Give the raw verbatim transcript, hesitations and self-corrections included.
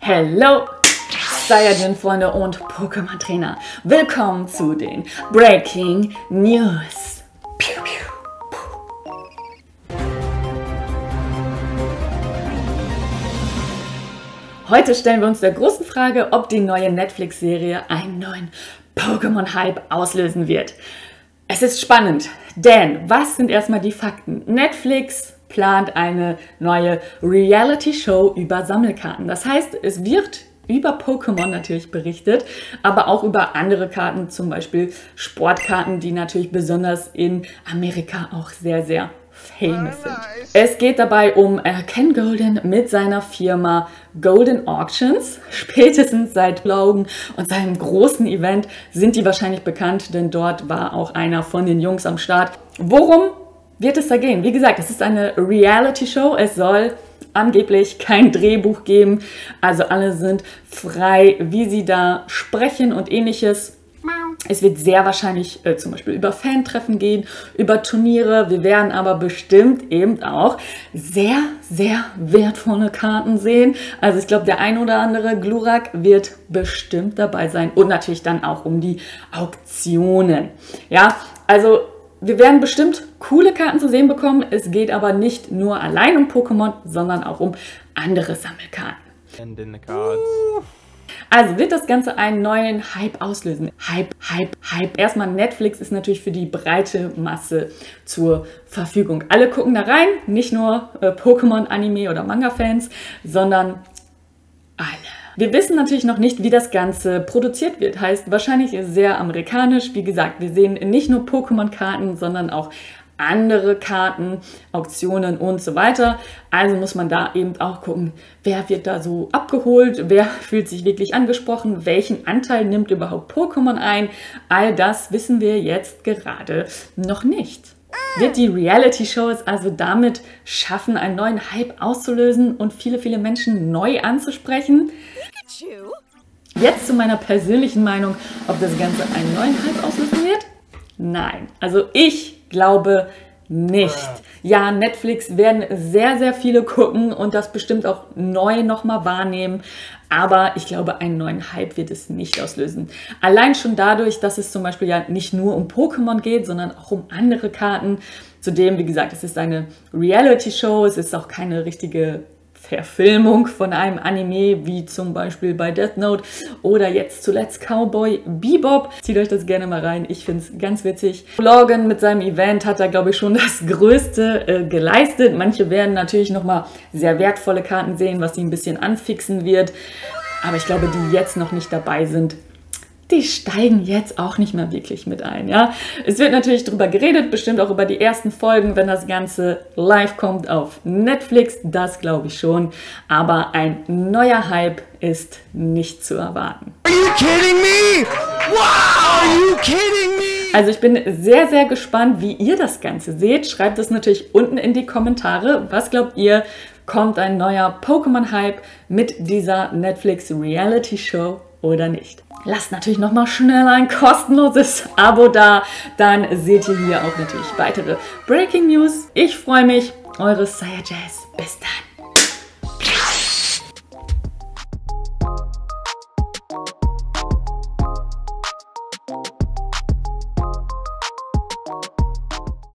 Hello, Saiyajin-Freunde und Pokémon-Trainer. Willkommen zu den Breaking News. Piu, piu, Heute stellen wir uns der großen Frage, ob die neue Netflix-Serie einen neuen Pokémon-Hype auslösen wird. Es ist spannend, denn was sind erstmal die Fakten? Netflix plant eine neue Reality-Show über Sammelkarten. Das heißt, es wird über Pokémon natürlich berichtet, aber auch über andere Karten, zum Beispiel Sportkarten, die natürlich besonders in Amerika auch sehr, sehr famous sind. Es geht dabei um äh, Ken Golden mit seiner Firma Golden Auctions. Spätestens seit Logan und seinem großen Event sind die wahrscheinlich bekannt, denn dort war auch einer von den Jungs am Start. Worum wird es da gehen? Wie gesagt, es ist eine Reality-Show. Es soll angeblich kein Drehbuch geben. Also alle sind frei, wie sie da sprechen und ähnliches. Es wird sehr wahrscheinlich äh, zum Beispiel über Fan-Treffen gehen, über Turniere. Wir werden aber bestimmt eben auch sehr, sehr wertvolle Karten sehen. Also ich glaube, der ein oder andere Glurak wird bestimmt dabei sein. Und natürlich dann auch um die Auktionen. Ja, also wir werden bestimmt coole Karten zu sehen bekommen. Es geht aber nicht nur allein um Pokémon, sondern auch um andere Sammelkarten. And in the cards. Also wird das Ganze einen neuen Hype auslösen. Hype, Hype, Hype. Erstmal Netflix ist natürlich für die breite Masse zur Verfügung. Alle gucken da rein, nicht nur äh, Pokémon, Anime oder Manga-Fans, sondern alle. Wir wissen natürlich noch nicht, wie das Ganze produziert wird. Heißt wahrscheinlich sehr amerikanisch. Wie gesagt, wir sehen nicht nur Pokémon-Karten, sondern auch andere Karten, Auktionen und so weiter. Also muss man da eben auch gucken, wer wird da so abgeholt, wer fühlt sich wirklich angesprochen, welchen Anteil nimmt überhaupt Pokémon ein. All das wissen wir jetzt gerade noch nicht. Wird die Reality-Show es also damit schaffen, einen neuen Hype auszulösen und viele, viele Menschen neu anzusprechen? Jetzt zu meiner persönlichen Meinung, ob das Ganze einen neuen Hype auslösen wird? Nein. Also ich glaube nicht. Ja, Netflix werden sehr, sehr viele gucken und das bestimmt auch neu nochmal wahrnehmen. Aber ich glaube, einen neuen Hype wird es nicht auslösen. Allein schon dadurch, dass es zum Beispiel ja nicht nur um Pokémon geht, sondern auch um andere Karten. Zudem, wie gesagt, es ist eine Reality-Show, es ist auch keine richtige Verfilmung von einem Anime, wie zum Beispiel bei Death Note oder jetzt zuletzt Cowboy Bebop. Zieht euch das gerne mal rein, ich finde es ganz witzig. Logan mit seinem Event hat da, glaube ich, schon das Größte äh, geleistet. Manche werden natürlich nochmal sehr wertvolle Karten sehen, was sie ein bisschen anfixen wird. Aber ich glaube, die jetzt noch nicht dabei sind, die steigen jetzt auch nicht mehr wirklich mit ein. Ja? Es wird natürlich darüber geredet, bestimmt auch über die ersten Folgen, wenn das Ganze live kommt auf Netflix. Das glaube ich schon. Aber ein neuer Hype ist nicht zu erwarten. Are you kidding me? Wow! Are you kidding me? Also ich bin sehr, sehr gespannt, wie ihr das Ganze seht. Schreibt es natürlich unten in die Kommentare. Was glaubt ihr? Kommt ein neuer Pokémon-Hype mit dieser Netflix-Reality-Show oder nicht? Lasst natürlich nochmal schnell ein kostenloses Abo da, dann seht ihr hier auch natürlich weitere Breaking News. Ich freue mich, eure Saiyajazz. Bis dann.